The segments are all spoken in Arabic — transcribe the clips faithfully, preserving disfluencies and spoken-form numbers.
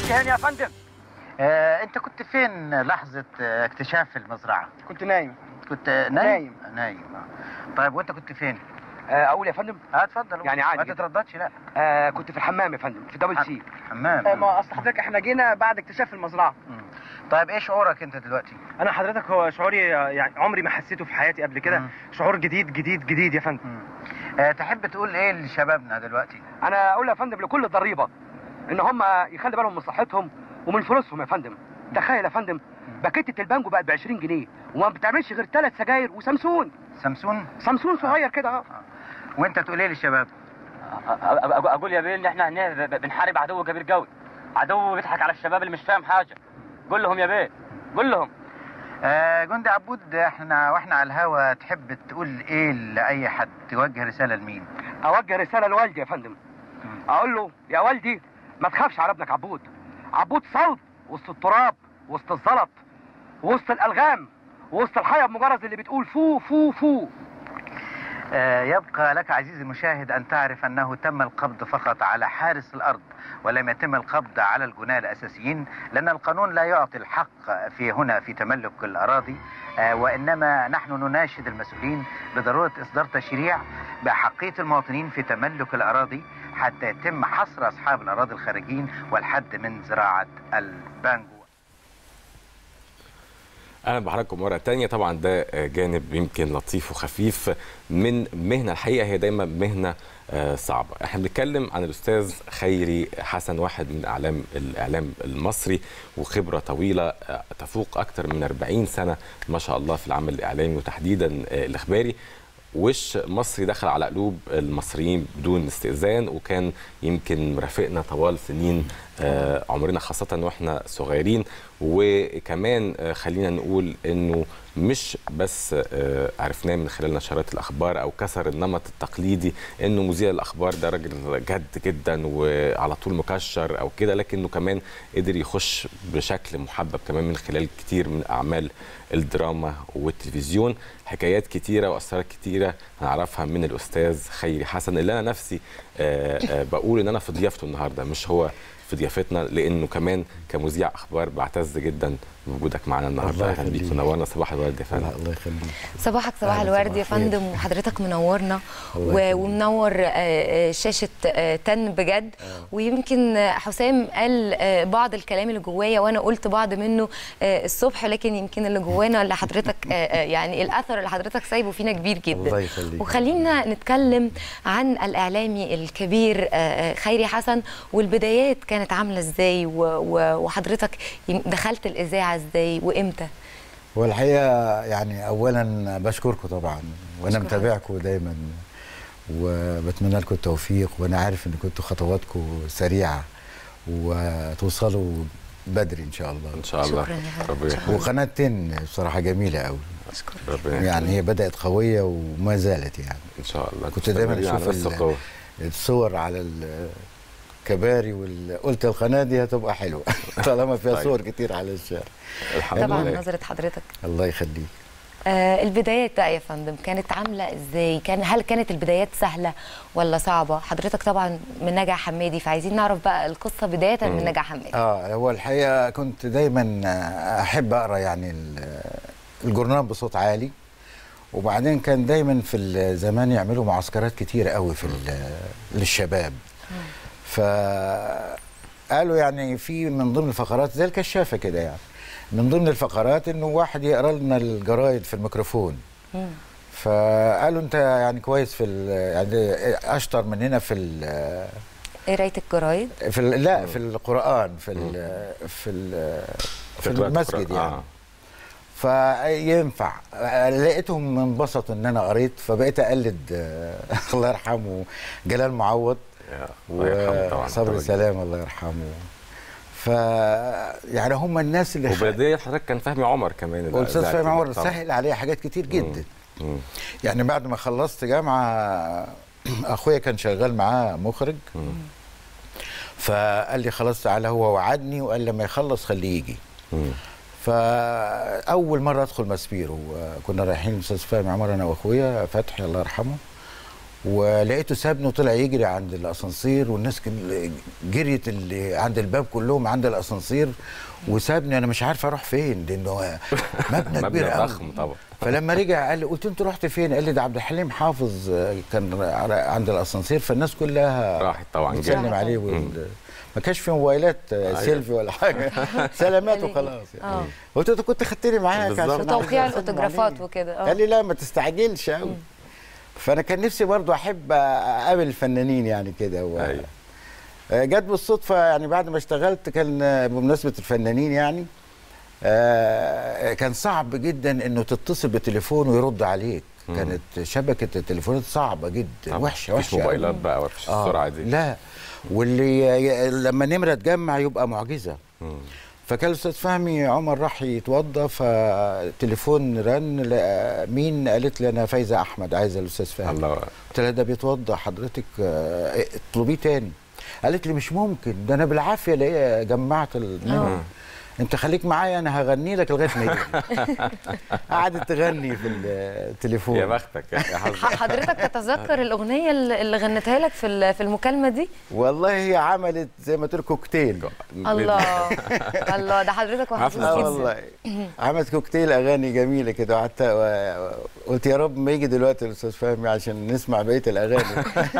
تهاني يا فندم. آه، انت كنت فين لحظة آه، اكتشاف المزرعة؟ كنت نايم. كنت نايم؟ نايم. نايم. طيب وانت كنت فين؟ آه، اقول يا فندم؟ اه اتفضل. يعني عادي ما جدا. تترددش. لا. آه، كنت في الحمام يا فندم، في دبل سي. حمام. آه، ما اصل حضرتك احنا جينا بعد اكتشاف المزرعه. مم. طيب ايه شعورك انت دلوقتي؟ انا حضرتك هو شعوري آه، يعني عمري ما حسيته في حياتي قبل كده. مم. شعور جديد جديد جديد يا فندم. مم. آه، تحب تقول ايه لشبابنا دلوقتي؟ انا اقول يا فندم لكل الضريبه ان هم يخلي بالهم من صحتهم ومن فلوسهم يا فندم. تخيل يا فندم، باكيتة البانجو بقت ب عشرين جنيه وما بتعملش غير ثلاث سجاير وسمسون. سمسون؟ سمسون صغير كده. اه وانت تقول ايه للشباب؟ اقول يا بيه ان احنا هنا بنحارب عدو كبير قوي، عدو بيضحك على الشباب اللي مش فاهم حاجه. قول لهم يا بيه، قول لهم. آه جندي عبود، احنا واحنا على الهوا تحب تقول ايه لاي حد؟ توجه رساله لمين؟ اوجه رساله لوالدي يا فندم. اقول له يا والدي ما تخافش على ابنك عبود. عبود صلب وسط التراب، وسط الزلط، وسط الالغام، وسط الحياه بمجرد اللي بتقول فو فو فو. آه يبقى لك عزيزي المشاهد ان تعرف انه تم القبض فقط على حارس الارض، ولم يتم القبض على الجناة الاساسيين، لان القانون لا يعطي الحق في هنا في تملك الاراضي. آه وانما نحن نناشد المسؤولين بضروره اصدار تشريع باحقيه المواطنين في تملك الاراضي حتى يتم حصر اصحاب الاراضي الخارجين والحد من زراعه البانجو. اهلا بحضراتكم مره تانية. طبعا ده جانب يمكن لطيف وخفيف من مهنه، الحقيقه هي دايما مهنه صعبه. احنا بنتكلم عن الاستاذ خيري حسن، واحد من اعلام الاعلام المصري وخبره طويله تفوق اكثر من أربعين سنه ما شاء الله في العمل الاعلامي وتحديدا الاخباري. وش مصري دخل على قلوب المصريين بدون استئذان، وكان يمكن مرافقنا طوال سنين عمرنا خاصة واحنا صغيرين. وكمان خلينا نقول انه مش بس عرفناه من خلال نشرات الاخبار او كسر النمط التقليدي انه مذيع الاخبار ده راجل جد جدا وعلى طول مكشر او كده، لكنه كمان قدر يخش بشكل محبب كمان من خلال كتير من اعمال الدراما والتلفزيون. حكايات كتيره واسرار كتيره هنعرفها من الاستاذ خيري حسن، اللي انا نفسي بقول ان انا في ضيافته النهارده، مش هو في ضيافتنا، لانه كمان كمذيع اخبار بعتز جدا بوجودك معنا النهارده. اهلا بيك، منورنا. صباح الورد يا فندم. الله يخليك. صباحك صباح الورد يا فندم، وحضرتك منورنا ومنور شاشه تن بجد. ويمكن حسام قال بعض الكلام اللي جوايا وانا قلت بعض منه الصبح، لكن يمكن اللي جوانا اللي حضرتك يعني الاثر اللي حضرتك سايبه فينا كبير جدا. الله يخليك. وخلينا نتكلم عن الاعلامي الكبير خيري حسن، والبدايات كانت عامله ازاي، وحضرتك دخلت الاذاعه ازاي وامتى؟ والحقيقه يعني اولا بشكركم طبعا، وانا متابعكم دايما وبتمنى لكم التوفيق، وانا عارف ان كنتوا خطواتكم سريعه وتوصلوا بدري ان شاء الله. ان شاء الله. وقناه تن بصراحه جميله قوي. يعني هي بدات قويه وما زالت يعني ان شاء الله. كنت دايما اشوف الصور على كباري وال... قلت القناه دي هتبقى حلوه طالما فيها صور كتير على الشارع. طبعا نظره حضرتك. الله يخليك. آه البدايات بقى يا فندم كانت عامله ازاي؟ كان هل كانت البدايات سهله ولا صعبه؟ حضرتك طبعا من نجع حمادي، فعايزين نعرف بقى القصه بدايه من نجع حمادي. اه هو الحقيقه كنت دايما احب اقرا يعني الجورنال بصوت عالي، وبعدين كان دايما في زمان يعملوا معسكرات كتير قوي في للشباب. فقالوا يعني في من ضمن الفقرات زي الكشافه كده، يعني من ضمن الفقرات انه واحد يقرا لنا الجرايد في الميكروفون. مم. فقالوا انت يعني كويس في يعني اشطر مننا في قرايه الجرايد، في لا في القران في ال في ال في المسجد يعني. آه. فينفع. لقيتهم انبسطوا ان انا قريت، فبقيت اقلد الله يرحمه جلال معوض وصبري سلام الله يرحمه. ف يعني هم الناس اللي وبدايه حضرتك كان فهمي عمر كمان، الاستاذ فهمي عمر سهل عليا حاجات كتير جدا. مم. مم. يعني بعد ما خلصت جامعه اخويا كان شغال معاه مخرج. مم. فقال لي خلاص تعالى، هو وعدني وقال لما يخلص خليه يجي. مم. فاول مره ادخل ماسبيرو كنا رايحين الاستاذ فهمي عمر انا واخويا فتحي الله يرحمه، ولقيته سابني وطلع يجري عند الاسانسير، والناس جريت اللي عند الباب كلهم عند الاسانسير، وسابني انا مش عارف اروح فين لانه مبنى كبير قوي ضخم طبعا. فلما رجع قال لي قلت له انت رحت فين؟ قال لي ده عبد الحليم حافظ كان عند الاسانسير، فالناس كلها راحت طبعا بتسلم عليه وال... ما كانش في موبايلات سيلفي ولا حاجه، سلامات وخلاص يعني. قلت له كنت خدتني معاك عشان توقيع الاوتوجرافات وكده. قال لي لا ما تستعجلش قوي. فانا كان نفسي برضو احب اقابل الفنانين يعني كده و... أيوة. جت بالصدفه يعني بعد ما اشتغلت كان بمناسبه الفنانين يعني آه كان صعب جدا انه تتصل بتليفون ويرد عليك. مم. كانت شبكه التليفونات صعبه جدا، وحشه وحشه. مفيش موبايلات بقى ومفيش آه السرعه دي. لا، واللي لما نمره تجمع يبقى معجزه. مم. فكان الاستاذ فهمي عمر راح يتوضى فالتليفون رن، مين؟ قالت لي انا فايزه احمد عايزه الاستاذ فهمي. الله. قلت لها ده بيتوضى حضرتك اطلبيه تاني. قالت لي مش ممكن، ده انا بالعافيه الاقيها جمعت النمره. انت خليك معايا انا هغني لك لغايه ما يجي. قعدت تغني في التليفون. يا بختك يا حظك. حضرتك تتذكر الاغنيه اللي غنتها لك في في المكالمه دي؟ والله هي عملت زي ما تقول كوكتيل. الله الله، ده حضرتك وحظوظ اه والله عملت كوكتيل اغاني جميله كده، وقعدت قلت يا رب ما يجي دلوقتي الاستاذ فهمي عشان نسمع بقيه الاغاني.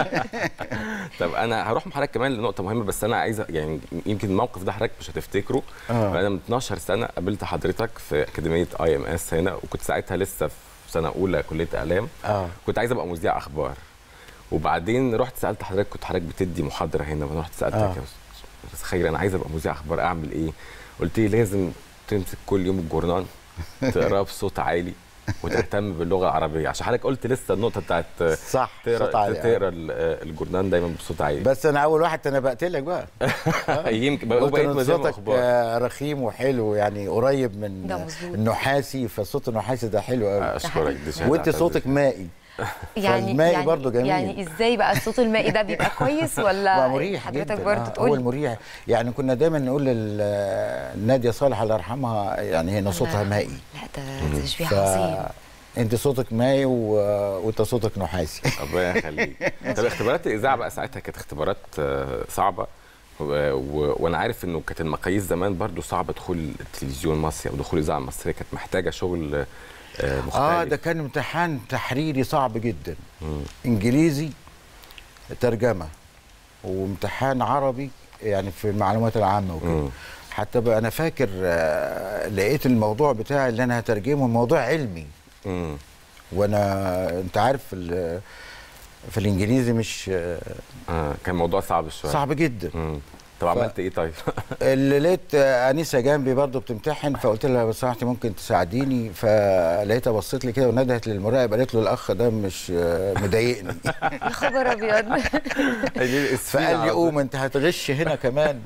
طب انا هروح مع حضرتك كمان لنقطه مهمه، بس انا عايز يعني يمكن الموقف ده حضرتك مش هتفتكره. آه. انا من اتناشر سنه قابلت حضرتك في اكاديميه اي ام اس هنا، وكنت ساعتها لسه في سنه اولى كليه اعلام. اه كنت عايز ابقى مذيع اخبار، وبعدين رحت سالت حضرتك، كنت حضرتك بتدي محاضره هنا، وانا رحت سالتك آه. يا استاذ خيري انا عايز ابقى مذيع اخبار اعمل ايه؟ قلت لي لازم تمسك كل يوم الجورنال تقراه بصوت عالي وتهتم باللغه العربيه، عشان حضرتك قلت لسه النقطه بتاعت صح صوت عالي تقرا الجورنال دايما بصوت عالي. بس انا اول واحد تنبأت لك بقى. يمكن بقيت مذيع اخبار. رخيم وحلو يعني قريب من النحاسي، فصوت النحاسي ده حلو قوي. اشكرك. وانت صوتك مائي. يعني المائي يعني برضه جميل. يعني ازاي بقى الصوت المائي ده بيبقى كويس ولا مريح حضرتك جدا؟ برضه آه تقول هو المريح يعني. كنا دايما نقول لناديه صالح الله يرحمها يعني هي صوتها مائي. لا ده تشبيه عظيم. انت صوتك مائي و... وانت صوتك نحاسي. ربنا يخليك. طب اختبارات الاذاعه بقى ساعتها كانت اختبارات صعبه، و... و... وانا عارف انه كانت المقاييس زمان برضو صعبه، دخول التلفزيون المصري او دخول الاذاعه المصريه كانت محتاجه شغل مختلف. اه ده كان امتحان تحريري صعب جدا. مم. انجليزي ترجمه، وامتحان عربي يعني في المعلومات العامه وكده. حتى بقى انا فاكر آه لقيت الموضوع بتاعي اللي انا هترجمه موضوع علمي. مم. وانا انت عارف في, في الانجليزي مش اه كان موضوع صعب شويه. صعب جدا. مم. طب ف... عملت ايه طيب؟ اللي لقيت انيسه جنبي برضه بتمتحن، فقلت لها لو سمحتي ممكن تساعديني، فلقيتها بصت لي كده وندهت للمراقب قالت له الاخ ده مش مضايقني. يا خبر ابيض. فقال لي قوم انت هتغش هنا كمان.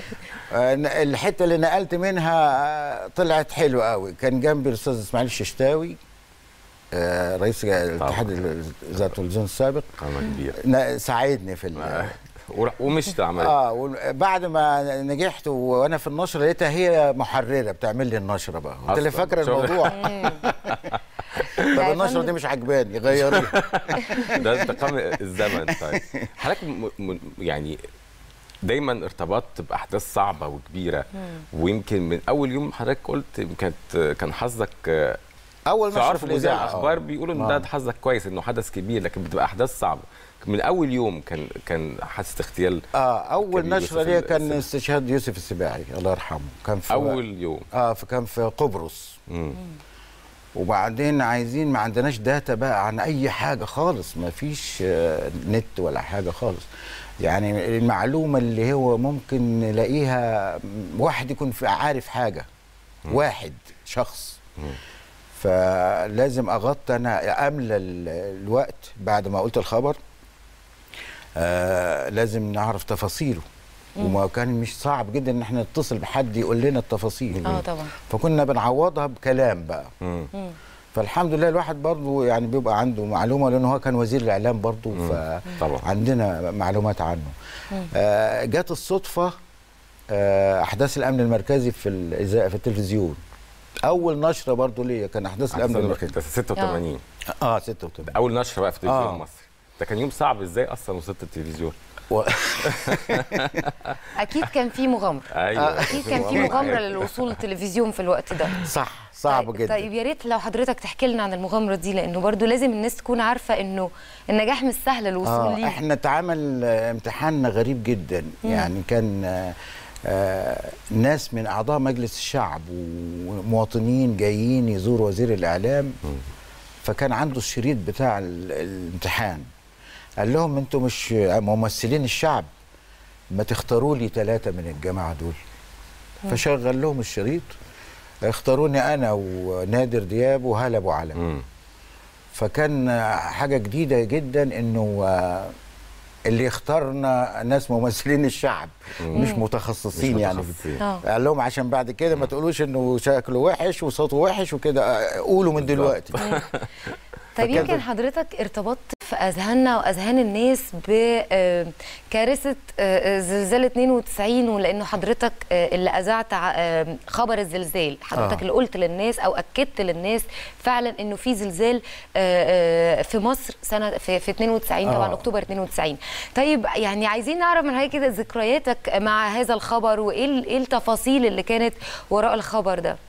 الحته اللي نقلت منها طلعت حلوه قوي. كان جنبي الاستاذ اسماعيل الششتاوي رئيس الاتحاد اذاعه التلفزيون السابق، كبير، ساعدني في ومشت عملت. اه بعد ما نجحت وانا في النشره لقيتها هي محرره بتعمل لي النشره بقى. قلت لها فاكره الموضوع. طب النشره دي مش عجباني غيريها. ده انتقام الزمن. طيب حضرتك يعني دايما ارتبطت باحداث صعبه وكبيره، ويمكن من اول يوم حضرتك قلت كانت كان حظك اول نشره في الاذاعه اخبار بيقولوا ان ده حظك كويس انه حدث كبير، لكن بتبقى احداث صعبه. من اول يوم كان كان حادثه اغتيال. اه اول نشره ليا كان استشهاد يوسف السباعي الله يرحمه. كان في اول يوم اه فكان في قبرص. مم. وبعدين عايزين ما عندناش داتا بقى عن اي حاجه خالص، ما فيش آه نت ولا حاجه خالص. يعني المعلومه اللي هو ممكن نلاقيها واحد يكون عارف حاجه. مم. واحد شخص. مم. فلازم اغطي انا املى الوقت بعد ما قلت الخبر. آه لازم نعرف تفاصيله. مم. وما كان مش صعب جدا ان احنا نتصل بحد يقول لنا التفاصيل. اه طبعا. فكنا بنعوضها بكلام بقى. مم. فالحمد لله الواحد برضه يعني بيبقى عنده معلومه لانه هو كان وزير الاعلام برضه، فعندنا معلومات عنه. آه جت الصدفه آه احداث الامن المركزي في الاذاعه في التلفزيون. اول نشره برضه ليا كان احداث الامن المركزي ستة وثمانين. اه ستة وثمانين اول نشره بقى في التلفزيون آه. المصري. ده كان يوم صعب، ازاي اصلا وصلت التلفزيون؟ و... اكيد كان في مغامره. ايوه اكيد كان في مغامره للوصول للتلفزيون في الوقت ده. صح، صعب طيب جدا. طيب يا ريت لو حضرتك تحكي لنا عن المغامره دي، لانه برضو لازم الناس تكون عارفه انه النجاح مش سهل الوصول آه ليه. احنا اتعمل امتحان غريب جدا. مم. يعني كان آه آه ناس من اعضاء مجلس الشعب ومواطنين جايين يزوروا وزير الاعلام. مم. فكان عنده الشريط بتاع الامتحان، قال لهم انتوا مش ممثلين الشعب، ما تختاروا لي ثلاثه من الجماعه دول. مم. فشغل لهم الشريط، اختاروني انا ونادر دياب وهلا ابو علم. فكان حاجه جديده جدا انه اللي اختارنا ناس ممثلين الشعب مم. مش متخصصين. مش يعني متخصصين. قال لهم عشان بعد كده ما تقولوش انه شكله وحش وصوته وحش وكده، قولوا من دلوقتي. طيب يمكن حضرتك ارتبطت في اذهاننا واذهان الناس بكارثه زلزال اتنين وتسعين، ولانه حضرتك اللي اذعت خبر الزلزال، حضرتك آه. اللي قلت للناس او اكدت للناس فعلا انه في زلزال في مصر سنه في اتنين وتسعين، طبعا آه. اكتوبر اتنين وتسعين. طيب يعني عايزين نعرف من حضرتك كده ذكرياتك مع هذا الخبر، وايه ايه التفاصيل اللي كانت وراء الخبر ده؟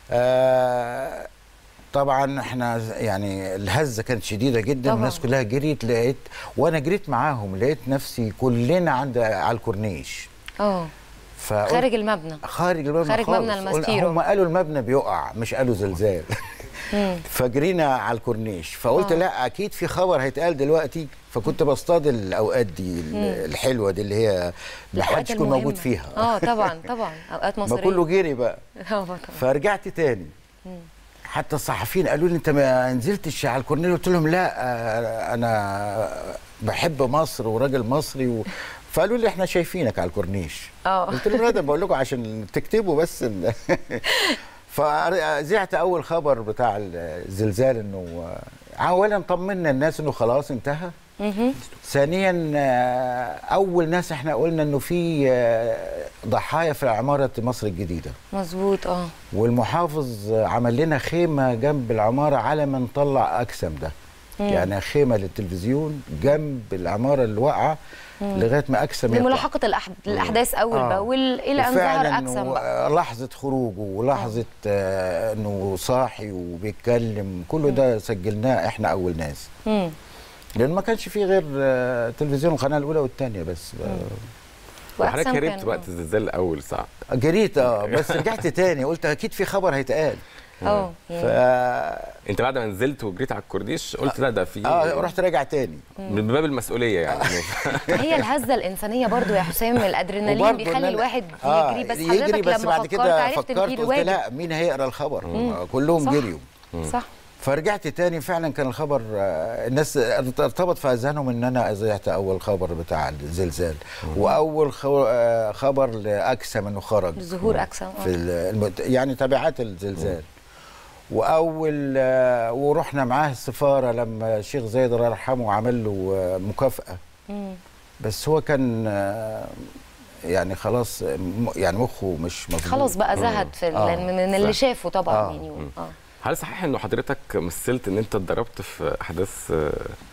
آه طبعا احنا يعني الهزه كانت شديده جدا، والناس كلها جريت. لقيت وانا جريت معاهم لقيت نفسي كلنا عند على الكورنيش. اه خارج المبنى. خارج المبنى خارج خالص. مبنى الماستيرو. هم قالوا المبنى بيقع، مش قالوا زلزال. فجرينا على الكورنيش، فقلت أوه. لا اكيد في خبر هيتقال دلوقتي. فكنت بصطاد الاوقات دي الحلوه دي اللي هي ما حدش يكون موجود فيها. اه طبعا طبعا اوقات مصريه. ما كله جري بقى. اه طبعا. فرجعت تاني. مم. حتى الصحفيين قالوا لي انت ما نزلتش على الكورنيش؟ قلت لهم لا انا بحب مصر وراجل مصري و... فقالوا لي احنا شايفينك على الكورنيش. اه قلت لهم لا ده بقول لكم عشان تكتبوا بس. فزعت اول خبر بتاع الزلزال انه اولا طمنا الناس انه خلاص انتهى. ثانيا اول ناس احنا قلنا انه في ضحايا في عماره مصر الجديده. مظبوط. اه والمحافظ عمل لنا خيمه جنب العماره على ما نطلع اكسم ده. مم. يعني خيمه للتلفزيون جنب العماره اللي واقعه لغايه ما اكسم يطلع، لملاحقه الأحد... الاحداث اول آه. باول الى ان ظهر اكسم بقى. لحظه خروجه ولحظه آه. انه صاحي وبيتكلم كله ده سجلناه احنا اول ناس. مم. لان ما كانش فيه غير تلفزيون القناه الاولى والثانيه بس. وحضرتك هربت وقت الزلزال الاول صح؟ جريت اه بس رجعت تاني قلت اكيد في خبر هيتقال. اه ف انت بعد ما نزلت وجريت على الكورنيش قلت لا ده في اه رحت راجع تاني من باب المسؤوليه يعني. هي الهزه الانسانيه برضو يا حسام، الادرينالين بيخلي الواحد آه يجري. بس يجري حضرتك بس لما بعد كده فكرت فكرت قلت لا مين هيقرا الخبر؟ مم. كلهم صح. جريوا. صح. فرجعت تاني فعلا كان الخبر الناس ارتبط في اذهانهم ان انا اذيعت اول خبر بتاع الزلزال. مم. واول خبر لاكسم انه خرج ظهور اكسم في المت... يعني تبعات الزلزال. مم. واول آه ورحنا معاه السفاره لما الشيخ زايد الله يرحمه عمل له آه مكافاه. مم. بس هو كان آه يعني خلاص يعني مخه مش مظبوط، خلاص بقى زهد في آه. من اللي شافه طبعا. آه. يعني آه. هل صحيح انه حضرتك مثلت ان انت اتضربت في احداث آه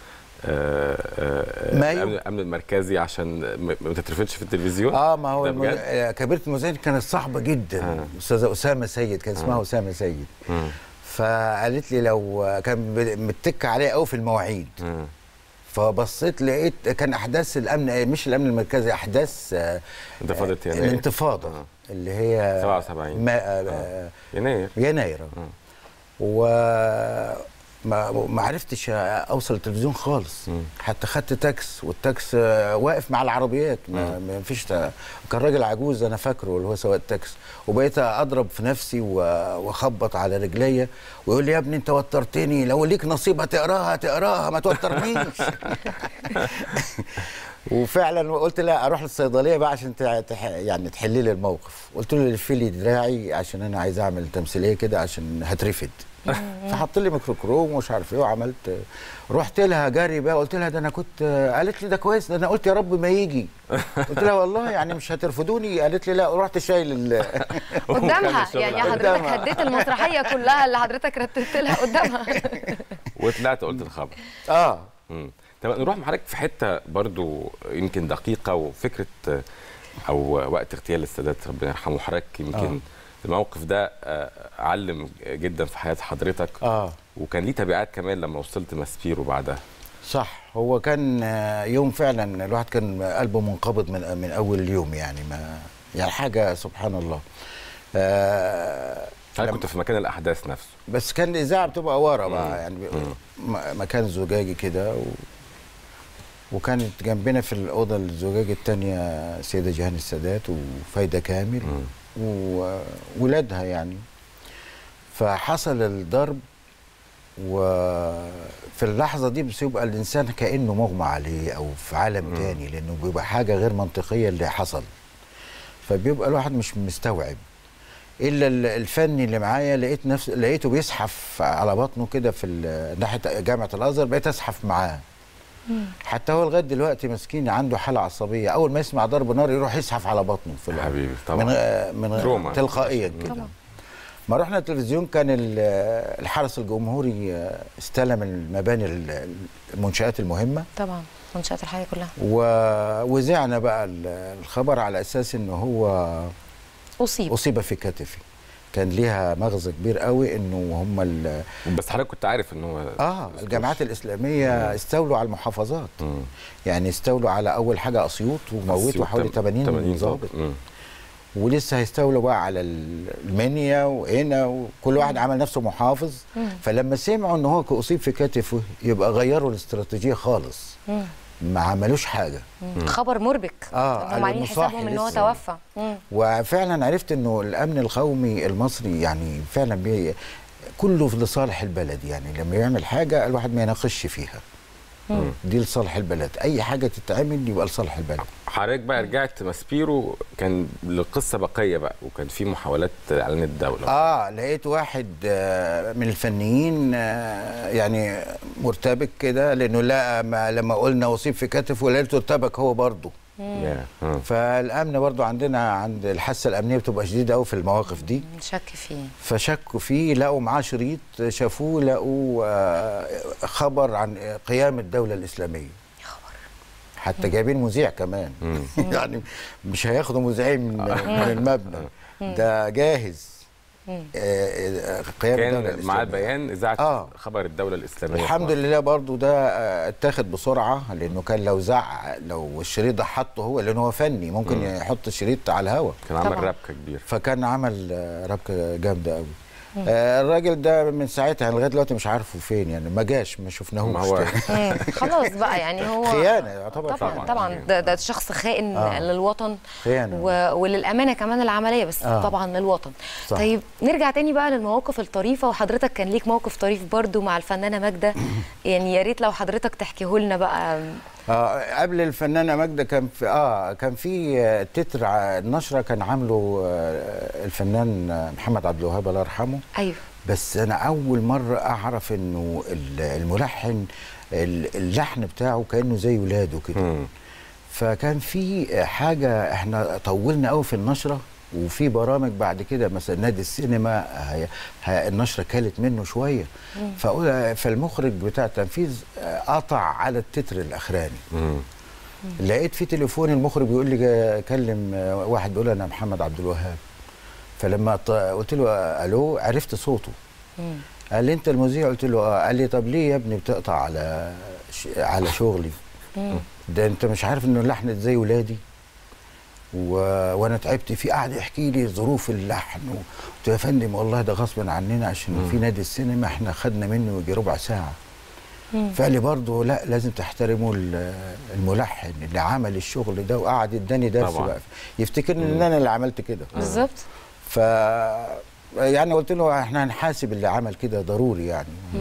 الامن الامن المركزي عشان ما تترفدش في التلفزيون؟ اه ما هو المز... كبيره المذيعين كانت صعبه جدا. آه. استاذه اسامه سيد كان اسمها آه. اسامه سيد. آه. فقالت لي لو كان متك عليا قوي في المواعيد. آه. فبصيت لقيت كان احداث الامن مش الامن المركزي، احداث انتفاضه يناير الانتفاضه آه. اللي هي سبعة وسبعين ما آه. يناير يناير آه. و ما ما عرفتش اوصل التلفزيون خالص. مم. حتى خدت تاكس والتاكس واقف مع العربيات ما, ما فيش تا... كان راجل عجوز انا فاكره اللي هو سواق التاكس، وبقيت اضرب في نفسي واخبط على رجليا ويقول لي يا ابني انت وترتني، لو ليك نصيب هتقراها تقراها ما توترنيش. وفعلا قلت لا اروح للصيدليه بقى عشان تح... يعني تحلي لي الموقف. قلت له لف لي دراعي عشان انا عايز اعمل تمثيليه كده عشان هترفد. فحط لي ميكروكروم ومش عارف ايه وعملت. رحت لها جري بقى قلت لها ده انا كنت، قالت لي ده كويس، ده انا قلت يا رب ما يجي. قلت لها والله يعني مش هترفضوني؟ قالت لي لا. رحت شايل ال قدامها يعني حضرتك هديت المسرحيه كلها اللي حضرتك رتبت لها قدامها. وطلعت قلت الخبر. اه امم طب نروح مع حضرتك في حته برضو يمكن دقيقه، وفكره او وقت اغتيال السادات ربنا يرحمه. حضرتك يمكن آه. الموقف ده علم جدا في حياه حضرتك، اه وكان ليه تبعات كمان لما وصلت ماسبيرو بعدها. صح، هو كان يوم فعلا الواحد كان قلبه منقبض من من اول يوم، يعني ما يعني حاجه سبحان الله. آه انا كنت في مكان الاحداث نفسه، بس كان الاذاعه بتبقى ورا بقى، يعني مكان زجاجي كده، و... وكانت جنبنا في الاوضه الزجاجي الثانيه السيده جيهان السادات وفايده كامل وولادها يعني. فحصل الضرب، وفي اللحظه دي بيبقى الانسان كانه مغمى عليه او في عالم م. تاني، لانه بيبقى حاجه غير منطقيه اللي حصل، فبيبقى الواحد مش مستوعب. الا الفني اللي معايا لقيت نفس لقيته بيزحف على بطنه كده في ناحيه جامعه الازهر، بقيت ازحف معاه. حتى هو لغايه دلوقتي مسكين عنده حاله عصبيه، اول ما يسمع ضرب نار يروح يزحف على بطنه في حبيبي طبعا من من تلقائيا كده. ما رحنا التلفزيون كان الحرس الجمهوري استلم المباني المنشآت المهمه طبعا، منشآت الحياه كلها، ووزعنا بقى الخبر على اساس انه هو اصيب اصيب في كتفه. كان ليها مغزى كبير قوي انه هم ال بس حضرتك كنت عارف ان هو اه الجامعات الاسلاميه مم. استولوا على المحافظات. مم. يعني استولوا على اول حاجه اسيوط وموتوا حوالي ثمانين ضابط، ولسه هيستولوا بقى على المنيا وهنا، وكل واحد عمل نفسه محافظ. مم. فلما سمعوا ان هو اصيب في كتفه يبقى غيروا الاستراتيجيه خالص. مم. ما عملوش حاجه. مم. خبر مربك. اه هم عاملين حسابهم ان هو توفى. مم. وفعلا عرفت انه الامن القومي المصري يعني فعلا بي كله لصالح البلد، يعني لما يعمل حاجه الواحد ما يناقشش فيها. مم. دي لصالح البلد، اي حاجه تتعمل يبقى لصالح البلد. حضرتك بقى رجعت ماسبيرو، كان القصه بقيه بقى، وكان في محاولات اعلان الدوله. اه لقيت واحد من الفنيين يعني مرتبك كده، لانه لا لما قلنا اصيب في كتفه لقيته ارتبك هو برضه. فالامن برضو عندنا عند الحاسه الامنيه بتبقى شديده قوي في المواقف دي. شك فيه فشكوا فيه، لقوا معاه شريط، شافوه لقوا خبر عن قيام الدوله الاسلاميه. خبر حتى جايبين مذيع كمان. يعني مش هياخدوا مذيعين من, من المبنى، ده جاهز. آه قيام كان مع البيان اذاعه آه. خبر الدوله الاسلاميه. الحمد لله برضو ده اتاخد بسرعه، لانه كان لو زع لو الشريط ده حطه هو، لانه هو فني ممكن مم. يحط الشريط على الهواء، كان عمل ربكه كبيره، فكان عمل ربكه جامده قوي. آه الراجل ده من ساعتها لغايه دلوقتي مش عارفه فين، يعني ما جاش ما شفناهوش هو خلاص بقى، يعني هو خيانه يعتبر. طبعا طبعا, طبعا ده, ده شخص خائن آه. للوطن خيانه و... وللامانه كمان العمليه، بس آه. طبعا للوطن. صح. طيب نرجع تاني بقى للمواقف الطريفه، وحضرتك كان ليك موقف طريف برضو مع الفنانه ماجده، يعني يا ريت لو حضرتك تحكيه لنا بقى. اه قبل الفنانه ماجده كان في اه كان في تتر النشره كان عامله الفنان محمد عبد الوهاب الله يرحمه. ايوه. بس انا اول مره اعرف انه الملحن اللحن بتاعه كانه زي ولاده كده. فكان في حاجه احنا طولنا قوي في النشره، وفي برامج بعد كده مثلا نادي السينما هي هي النشره كلت منه شويه، فالمخرج بتاع التنفيذ قطع على التتر الاخراني. مم. لقيت في تليفون المخرج بيقول لي كلم واحد بيقول انا محمد عبد الوهاب، فلما قلت له الو عرفت صوته. مم. قال لي انت المذيع؟ قلت له اه. قال لي طب ليه يا ابني بتقطع على ش... على شغلي؟ مم. ده انت مش عارف انه اللحن زي ولادي؟ و... وانا تعبت فيه. قعد يحكي لي ظروف اللحن، قلت له يا فندم والله ده غصب عننا، عشان مم. في نادي السينما احنا خدنا منه يجي ربع ساعه. فقال لي برضه لا لازم تحترموا الملحن اللي عمل الشغل ده، وقعد اداني درس بقى يفتكرني ان انا اللي عملت كده. بالظبط. ف يعني قلت له احنا هنحاسب اللي عمل كده ضروري يعني. مم.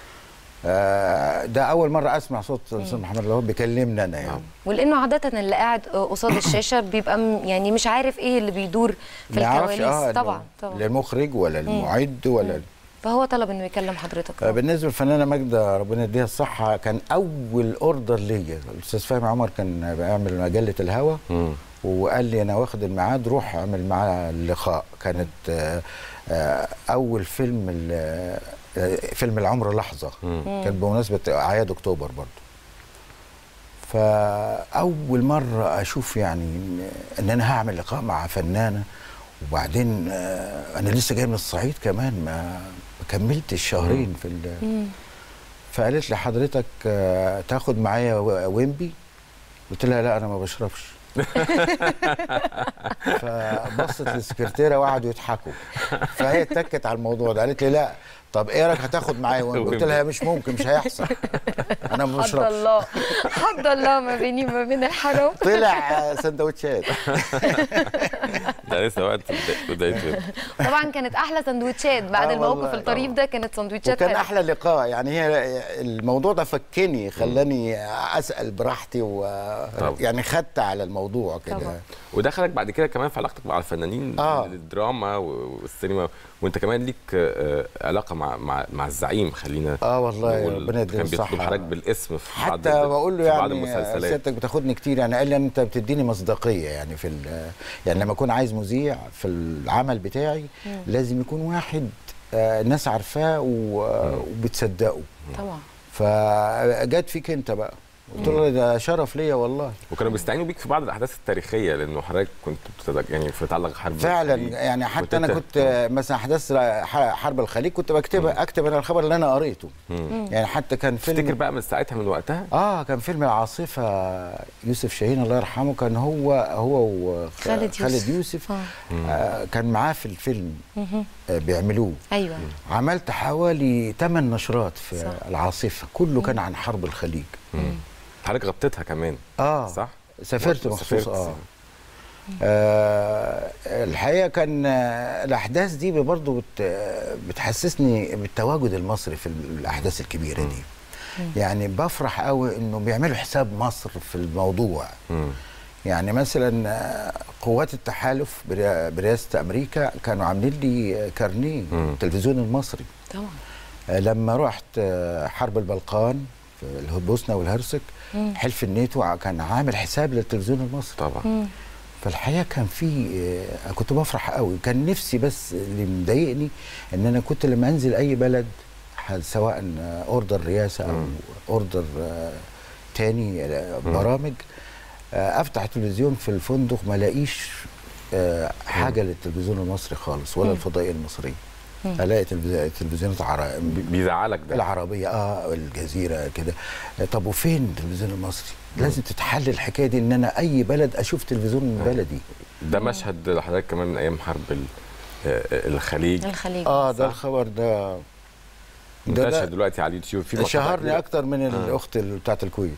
آه ده اول مره اسمع صوت الاستاذ محمد الوهاب بيكلمنا انا يعني. ولانه عاده اللي قاعد قصاد الشاشه بيبقى يعني مش عارف ايه اللي بيدور في الكواليس. آه طبعا طبعا لا المخرج ولا المعد ولا مم. فهو طلب انه يكلم حضرتك. آه بالنسبه للفنانه ماجده ربنا يديها الصحه، كان اول اوردر ليا الاستاذ فهمي عمر كان بيعمل مجله الهوا، وقال لي انا واخد الميعاد روح اعمل معاه اللقاء. كانت آه آه اول فيلم آه فيلم العمر لحظه، مم. كان بمناسبه اعياد اكتوبر برضه. فاول مره اشوف يعني ان انا هعمل لقاء مع فنانه، وبعدين انا لسه جاي من الصعيد كمان، ما كملتش شهرين في ال فقالت لي حضرتك تاخد معايا ويمبي؟ قلت لها لا انا ما بشربش. فبصت للسكرتيره وقعدوا يضحكوا، فهي اتكت على الموضوع ده، قالت لي لا طب ايه رايك هتاخد معايا ويمبي؟ قلت لها مش ممكن، مش هيحصل، انا ما بشربش. حد الله حد الله ما بيني وما بين الحرام. طلع سندوتشات. ده لسه وقت بدايته. طبعا كانت احلى سندوتشات بعد آه الموقف الطريف ده، كانت سندوتشات وكان حلوة. احلى لقاء يعني. هي الموضوع ده فكني، خلاني اسال براحتي، و يعني خدت على الموضوع كده. ودخلك بعد كده كمان في علاقتك مع الفنانين، آه. الدراما والسينما، وانت كمان ليك علاقه مع مع مع الزعيم. خلينا اه والله ربنا يديله الصحه، كان بيطلب حضرتك بالاسم في بعض حتى بقول له يعني سيادتك بتاخدني كتير، يعني قال لي انت بتديني مصداقيه يعني في يعني لما اكون عايز مذيع في العمل بتاعي مم. لازم يكون واحد آه الناس عارفاه وبتصدقه طبعا. فجت فيك انت بقى، قلت له ده شرف ليا والله. وكانوا بيستعينوا بيك في بعض الاحداث التاريخيه، لانه حضرتك كنت يعني في تعلق حرب فعلا الخليج. يعني حتى كنت انا كنت مثلا احداث حرب الخليج كنت بكتبها، اكتب انا الخبر اللي انا قريته. مم. يعني حتى كان فيلم، تفتكر بقى من ساعتها من وقتها؟ اه كان فيلم العاصفه، يوسف شاهين الله يرحمه، كان هو هو وخالد يوسف, خالد يوسف. آه كان معاه في الفيلم آه بيعملوه. ايوه عملت حوالي ثمان نشرات في صح. العاصفه، كله مم. كان عن حرب الخليج. مم. حضرتك غطيتها كمان اه صح؟ سافرت مخصوص. آه. اه الحقيقه كان الاحداث دي برضه بت بتحسسني بالتواجد المصري في الاحداث الكبيره دي. مم. يعني بفرح قوي انه بيعملوا حساب مصر في الموضوع. مم. يعني مثلا قوات التحالف برئاسه امريكا كانوا عاملين لي كارنيه التلفزيون المصري طبعا. لما رحت حرب البلقان في البوسنه والهرسك، مم. حلف الناتو كان عامل حساب للتلفزيون المصري طبعا. مم. فالحقيقه كان في كنت بفرح قوي. كان نفسي بس اللي مضايقني ان انا كنت لما انزل اي بلد سواء اوردر رئاسه او اوردر تاني برامج، افتح التلفزيون في الفندق ما الاقيش حاجه للتلفزيون المصري خالص ولا الفضائيه المصريه. الاقي التلفزيونات عربيه بيزعلك ده، العربيه اه الجزيره كده. طب وفين التلفزيون المصري؟ لازم تتحل الحكايه دي، ان انا اي بلد اشوف تلفزيون من بلدي. ده مشهد لحضرتك كمان من ايام حرب الخليج. الخليج اه ده الخبر ده منتشر دلوقتي على اليوتيوب، في شهرني اكتر من الاخت بتاعت الكويت.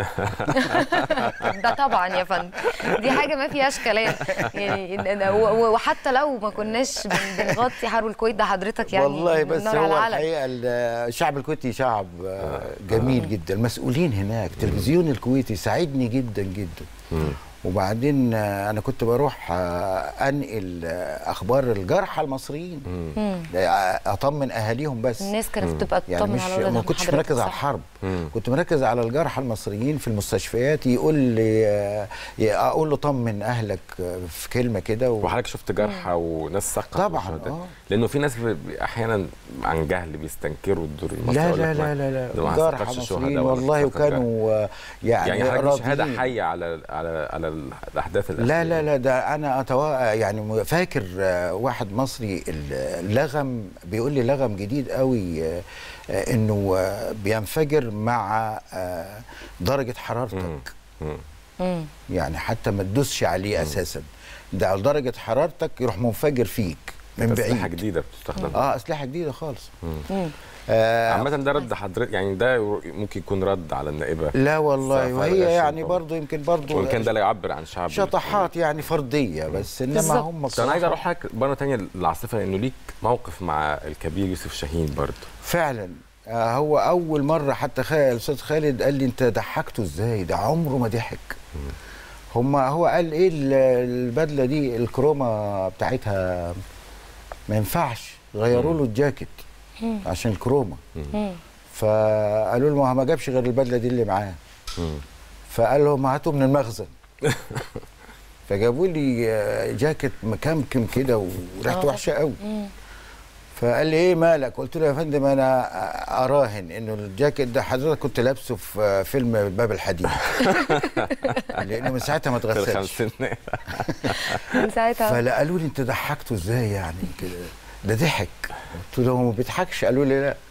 ده طبعا يا فندم، دي حاجه ما فيهاش كلام يعني. وحتى لو ما كناش بنغطي حرب الكويت ده حضرتك يعني والله، بس هو الحقيقه الشعب الكويتي شعب جميل جدا، المسؤولين هناك التلفزيون الكويتي ساعدني جدا جدا. وبعدين انا كنت بروح انقل اخبار الجرحى المصريين، اطمن اهاليهم بس. الناس كانت بتبقى تطمن يعني على ما كنتش مركز على الحرب، مم. كنت مركز على الجرحى المصريين في المستشفيات. يقول لي اقول له طمن اهلك في كلمه كده. و... وحضرتك شفت جرحى وناس سقط طبعا. آه. لانه في ناس احيانا عن جهل بيستنكروا الدور المصري. لا لا لا لا لا جرحى مصريين والله، وكانوا يعني يعني حضرتك شهاده حيه على على على الاحداث الأخيرة. لا لا لا ده انا أتوا... يعني فاكر واحد مصري اللغم بيقول لي لغم جديد قوي، انه بينفجر مع درجه حرارتك. مم. يعني حتى ما تدوسش عليه مم. اساسا، ده على درجه حرارتك يروح منفجر فيك من بعيد. اسلحه جديده بتستخدم. اه اسلحه جديده خالص. مم. آه عامة ده رد حضرتك يعني، ده ممكن يكون رد على النائبة؟ لا والله، وهي يعني برضه يمكن برضه وإن كان ده لا يعبر عن شعب، شطحات يعني فردية بس، إنما هم بصراحة. أنا عايز أروح حضرتك مرة تانية للعاصفة، لأنه ليك موقف مع الكبير يوسف شاهين برضه. فعلا آه هو أول مرة حتى الأستاذ خالد قال لي أنت ضحكته إزاي؟ ده عمره ما ضحك. هم هو قال إيه البدلة دي الكرومة بتاعتها ما ينفعش، غيروا له الجاكيت عشان الكرومه. فقالوا له ما ما جابش غير البدله دي اللي معاه. فقال لهم هاتوا من المخزن. فجابوا لي جاكيت مكمكم كده وريحته وحشه قوي. فقال لي ايه مالك؟ قلت له يا فندم انا اراهن انه الجاكيت ده حضرتك كنت لابسه في فيلم باب الحديد. لانه من ساعتها ما اتغسلش. من ساعتها. فلا قالوا لي انت ضحكته ازاي يعني كده؟ ده ضحك. قلت لهم ما بيضحكش. قالوا لي لا.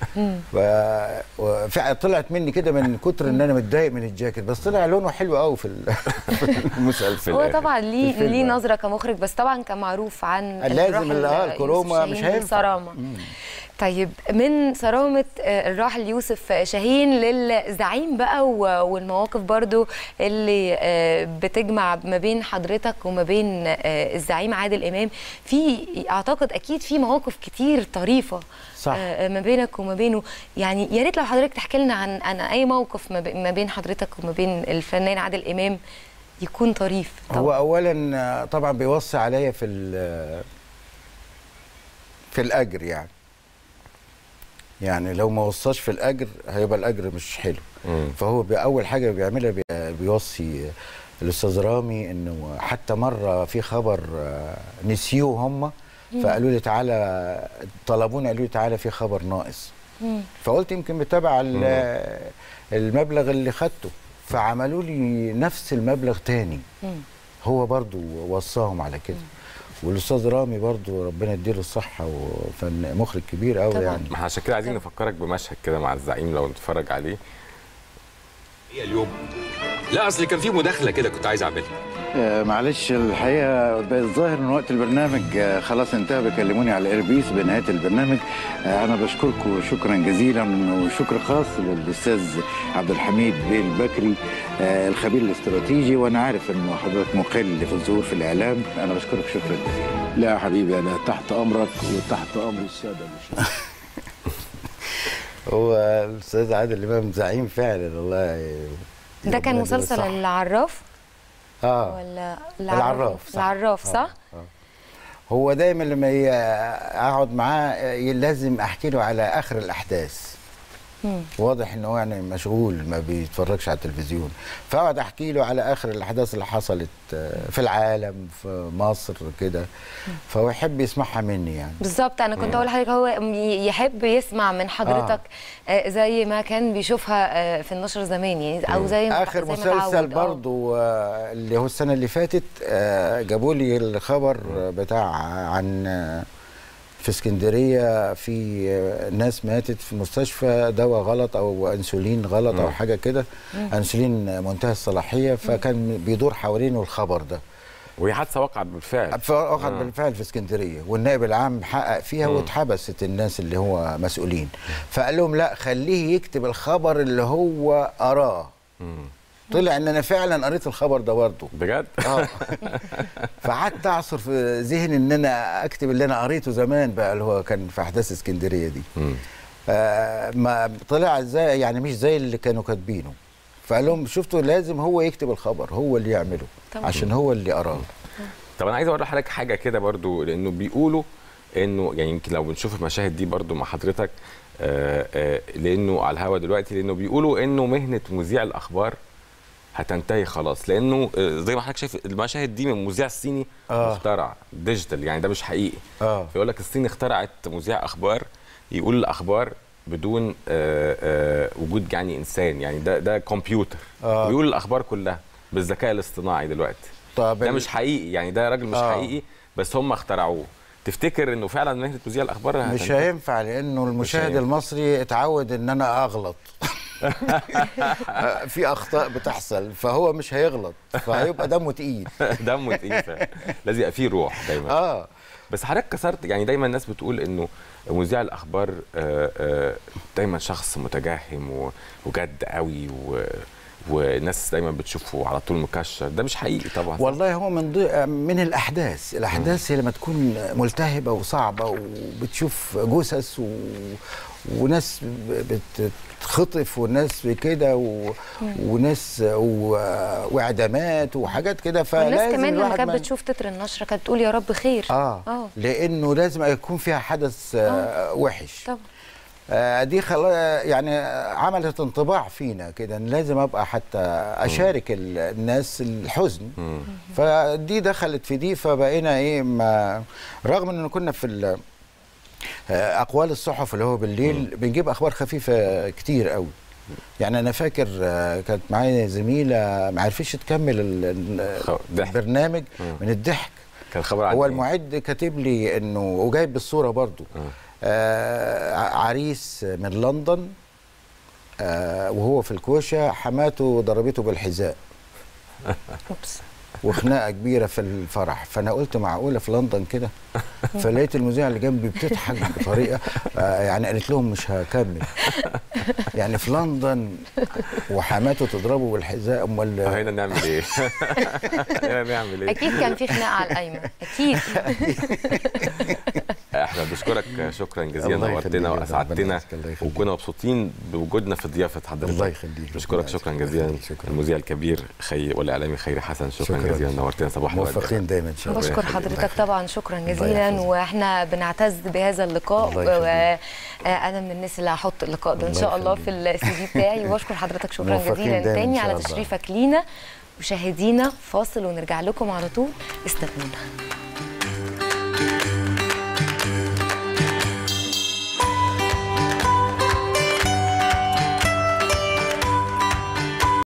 ففعلا طلعت مني كده من كتر ان انا متضايق من الجاكيت، بس طلع لونه حلو قوي في المسلسل. هو طبعا ليه ليه نظره كمخرج، بس طبعا كان معروف عن لازم الكرومه مش هينفع. طيب من صرامة الراحل يوسف شاهين للزعيم بقى، والمواقف برضو اللي بتجمع ما بين حضرتك وما بين الزعيم عادل إمام، في أعتقد أكيد في مواقف كتير طريفة صح. ما بينك وما بينه، يعني يا ريت لو حضرتك تحكي لنا عن عن أي موقف ما بين حضرتك وما بين الفنان عادل إمام يكون طريف. طبعا. هو أولا طبعا بيوصي عليا في في الأجر، يعني يعني لو ما وصاش في الاجر هيبقى الاجر مش حلو. مم. فهو اول حاجه بيعملها بيوصي الاستاذ رامي انه حتى مره في خبر نسيوه هم، فقالوا لي تعالى، طلبوني قالوا لي تعالى في خبر ناقص. مم. فقلت يمكن بتابع المبلغ اللي خدته، فعملوا لي نفس المبلغ تاني. مم. هو برضو وصاهم على كده. والاستاذ رامي برضو ربنا يديله الصحه وفن مخرج كبير قوي يعني. ما عشان كده عايزين نفكرك بمشهد كده مع الزعيم لو نتفرج عليه. ايه اليوم؟ لا اصل كان في مداخله كده كنت عايز اعملها. آه معلش الحقيقه الظاهر ان وقت البرنامج آه خلاص انتهى، بيكلموني على ايربيس بنهايه البرنامج. آه انا بشكركم شكرا جزيلا، وشكر خاص للاستاذ عبد الحميد بيه البكري آه الخبير الاستراتيجي، وانا عارف انه حضرتك مقل في الظهور في الاعلام. انا بشكرك شكرا جزيلا. لا يا حبيبي انا تحت امرك وتحت امر الساده المشاهدين. هو الاستاذ عادل امام زعيم فعلا والله. ده كان مسلسل العراف؟ اه ولا العراف؟ العراف صح؟ آه. آه. هو دايما لما اقعد معاه لازم احكي له على اخر الاحداث. مم. واضح ان هو يعني مشغول ما بيتفرجش على التلفزيون، فاقعد احكي له على اخر الاحداث اللي حصلت في العالم في مصر كده، فهو يحب يسمعها مني يعني. بالظبط، انا كنت اقول لحضرتك هو يحب يسمع من حضرتك آه. زي ما كان بيشوفها في النشر زمان يعني، او زي اخر زي مسلسل برضو اللي هو السنه اللي فاتت جابوا لي الخبر بتاع عن في اسكندريه في ناس ماتت في مستشفى دواء غلط او انسولين غلط مم. او حاجه كده، انسولين منتهى الصلاحيه، فكان بيدور حوالينه الخبر ده. وهي حادثه وقعت بالفعل. وقعت آه. بالفعل في اسكندريه، والنائب العام حقق فيها مم. واتحبست الناس اللي هو مسؤولين، فقال لهم لا خليه يكتب الخبر اللي هو قراه. طلع ان انا فعلا قريت الخبر ده برضه بجد. اه فقعدت اعصر في ذهني ان انا اكتب اللي انا قريته زمان بقى، اللي هو كان في احداث اسكندريه دي. آه ما طلع زي يعني مش زي اللي كانوا كاتبينه، فقال لهم شفتوا لازم هو يكتب الخبر، هو اللي يعمله طبعا. عشان هو اللي قراه. طب انا عايز اوري لحضرتك حاجه كده برضو، لانه بيقولوا انه يعني يمكن لو بنشوف المشاهد دي برضو مع حضرتك آه آه لانه على الهوا دلوقتي، لانه بيقولوا انه مهنه مذيع الاخبار هتنتهي خلاص، لانه زي ما حضرتك شايف المشاهد دي من مذيع صيني آه. مخترع ديجيتال، يعني ده مش حقيقي. آه. فيقول لك الصين اخترعت مذيع اخبار يقول الاخبار بدون آآ آآ وجود يعني انسان، يعني ده ده كمبيوتر آه. ويقول الاخبار كلها بالذكاء الاصطناعي دلوقتي. طب ده مش حقيقي، يعني ده راجل مش آه. حقيقي، بس هم اخترعوه. تفتكر انه فعلا مهنه مذيع الاخبار مش هتنتهي؟ هينفع، لانه المشاهد المصري اتعود ان انا اغلط. في اخطاء بتحصل، فهو مش هيغلط، فهيبقى دمه تقيل. دمه تقيل فعلا، لازم يبقى فيه روح دايما. اه بس حضرتك كسرت، يعني دايما الناس بتقول انه مذيع الاخبار آآ آآ دايما شخص متجهم وجد قوي، و والناس دايما بتشوفه على طول مكشر، ده مش حقيقي طبعا. والله هو من ضي... من الاحداث الاحداث هي لما تكون ملتهبه وصعبه وبتشوف جثث و... وناس بتخطف وناس كده و... وناس و... واعدامات وحاجات كده، فلازم الناس كمان لما كانت بتشوف تتر النشره كانت بتقول يا رب خير. اه, آه. لانه لازم يكون فيها حدث آه. وحش طبعا. آه دي خلا يعني عملت انطباع فينا كده، لازم ابقى حتى اشارك الناس الحزن. مم. فدي دخلت في دي، فبقينا ايه، ما رغم ان كنا في اقوال الصحف اللي هو بالليل بنجيب اخبار خفيفه كتير قوي. يعني انا فاكر كانت معايا زميله ما عرفتش تكمل البرنامج من الضحك. كان خبر هو المعد كاتب لي انه وجايب بالصوره برضو آه عريس من لندن آه وهو في الكوشه حماته ضربته بالحذاء وخناقه كبيره في الفرح. فانا قلت معقوله في لندن كده؟ فلقيت المذيعه اللي جنبي بتضحك بطريقه آه يعني قالت لهم مش هكمل. يعني في لندن وحماته تضربه بالحذاء، امال هنا نعمل ايه؟ هنا نعمل ايه؟ اكيد كان في خناقه على القايمه اكيد. احنا بنشكرك شكرا جزيلا، نورتنا واسعدتنا وكنا مبسوطين بوجودنا في ضيافه حضرتك. الله يخليك. بنشكرك شكرا جزيلا المذيع الكبير خي والاعلامي خيري حسن، شكرا, شكرا جزيلا، نورتنا. صباح الخير، موفقين دايما ان شاء الله. بشكر حضرتك طبعا شكرا جزيلا، واحنا بنعتز بهذا اللقاء، وانا من الناس اللي هحط اللقاء ده ان شاء الله في السي في بتاعي. واشكر حضرتك شكرا جزيلا تاني على تشريفك لينا. مشاهدينا فاصل ونرجع لكم على طول، استنونا.